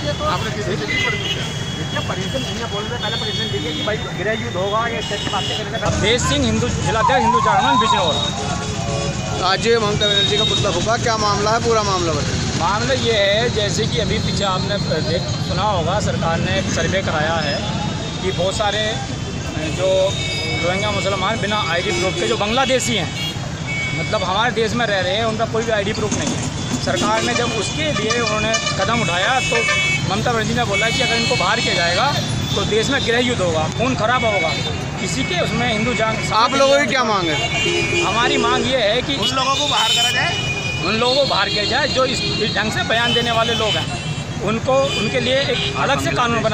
आपने किसी से भी परमिशन बोल रहे पहले परमिशन दीजिए कि भाई गृह युद्ध होगा या स्टेट की बातें करेंगे। अवधेश सिंह हिंदू जिलाध्यक्ष हिंदू जागरण बिजनौर। आज ममता बनर्जी का पुतला फूका, क्या मामला है, पूरा मामला बताइए। मामला ये है जैसे कि अभी पीछे आपने सुना होगा, सरकार ने एक सर्वे कराया है कि बहुत सारे जो रोहिंग्या मुसलमान बिना आईडी प्रूफ के जो बांग्लादेशी हैं, मतलब हमारे देश में रह रहे हैं, उनका कोई भी आईडी प्रूफ नहीं है। सरकार ने जब उसके लिए उन्होंने कदम उठाया तो ममता बनर्जी ने बोला कि अगर इनको बाहर किया जाएगा तो देश में गृह युद्ध होगा, खून खराब होगा। किसी के उसमें हिंदू जान। आप लोगों की क्या मांग है? हमारी मांग ये है कि उन लोगों को बाहर करा जाए, उन लोगों को बाहर किया जाए जो इस ढंग से बयान देने वाले लोग हैं। उनको उनके लिए एक अलग से कानून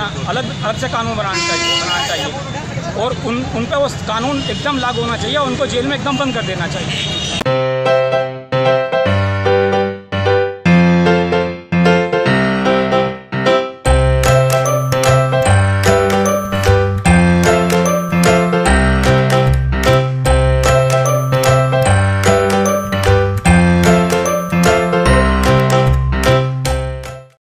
बनाना चाहिए और उन पर वो कानून एकदम लागू होना चाहिए, उनको जेल में एकदम बंद कर देना चाहिए।